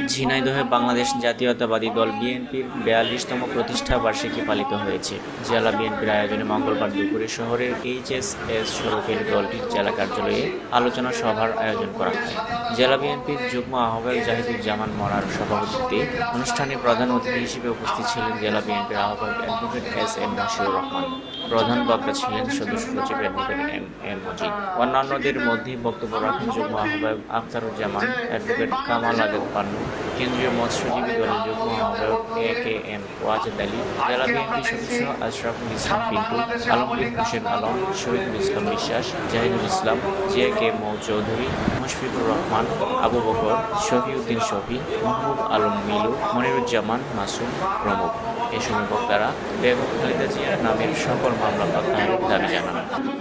ঝিনাইদহে বাংলাদেশ জাতীয়তাবাদী দল বিএনপির ৪২তম প্রতিষ্ঠা বার্ষিকী পালিত হয়েছে। জেলা বিএনপির আয়োজনে মঙ্গলবার দুপুরে শহরের এইচএসএস সড়কের দলটির জেলা কার্যালয়ে আলোচনা সভার আয়োজন করা হয়। জেলা বিএনপির যুগ্ম আহ্বায়ক জাহিদুজ্জামান মরার সভাপতিত্বে অনুষ্ঠানে প্রধান অতিথি হিসেবে উপস্থিত ছিলেন জেলা বিএনপির আহ্বায়ক অ্যাডভোকেট এস.এম. নাসিরুর রহমান। প্রধান বক্তা ছিলেন সদস্য সচিব অ্যাডভোকেট এম.এম. মজিদ। অন্যান্যদের মধ্যে বক্তব্য রাখেন যুগ্ম আহ্বায়ক আখতারুজ্জামান, অ্যাডভোকেট কামাল আজাদ পান্নু, কেন্দ্রীয় মৎস্যজীবী দলের যুগ্ম আহ্বায়ক এ.কে.এম. ওয়াজেদ আলী, জেলা বিএনপি সদস্য আশরাফুল ইসলাম পিন্টু, আলমগীর হোসেন আলম, শহীদুল ইসলাম বিশ্বাস, জাহিদুল ইসলাম, জে.কে. মৌ চৌধুরী, মুশফিকুর রহমান, আবু বকর, শফিউদ্দিন শফি, মাহবুব আলম মিলু, মনিরুজ্জামান মাসুম প্রমুখ। এ সময় বক্তারা বেগম খালেদা জিয়ার নামের সকল মামলা প্রত্যাহারের দাবি জানান।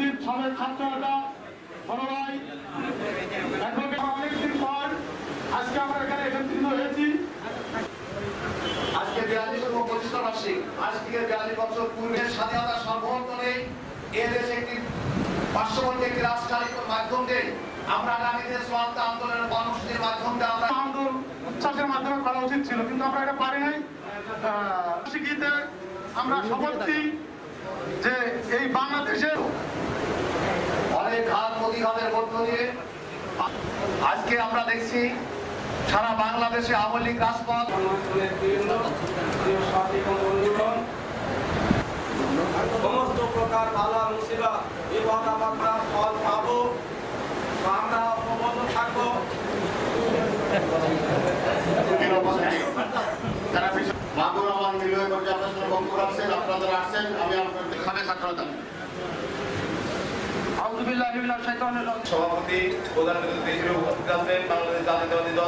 উচ্ছ্বাসের মাধ্যমে করা উচিত ছিল, কিন্তু আমরা এটা পারি নাই। আমরা শপথ নিই যে এই বাংলাদেশে অনেক ঘাত প্রতিঘাতের মধ্য দিয়ে আজকে আমরা দেখছি সারা বাংলাদেশে আওয়ামী লীগ রাজপথ সমস্ত প্রকার বালা মুসিবত বিপদ আপদ ফল পাবো, আমরা অবগত থাকবো। সভাপতি প্রধান অতিথি হিসেবে উপস্থিত আছেন বাংলাদেশ জাতীয়তাবাদী দল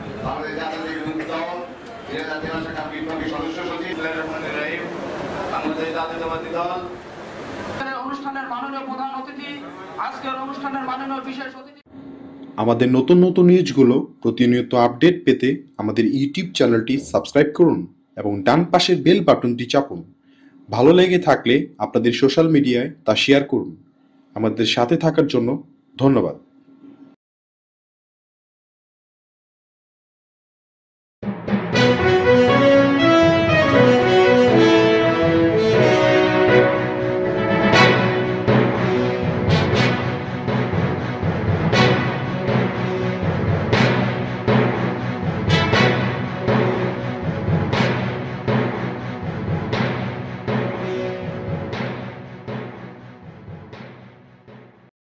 সদস্য সচিব বাংলাদেশ জাতীয়তাবাদী দল অনুষ্ঠানের মাননীয় প্রধান অতিথি, আজকের অনুষ্ঠানের মাননীয় বিশেষ অতিথি। আমাদের নতুন নতুন নিউজগুলো প্রতিনিয়ত আপডেট পেতে আমাদের ইউটিউব চ্যানেলটি সাবস্ক্রাইব করুন এবং ডান পাশের বেল বাটনটি চাপুন। ভালো লেগে থাকলে আপনাদের সোশ্যাল মিডিয়ায় তা শেয়ার করুন। আমাদের সাথে থাকার জন্য ধন্যবাদ।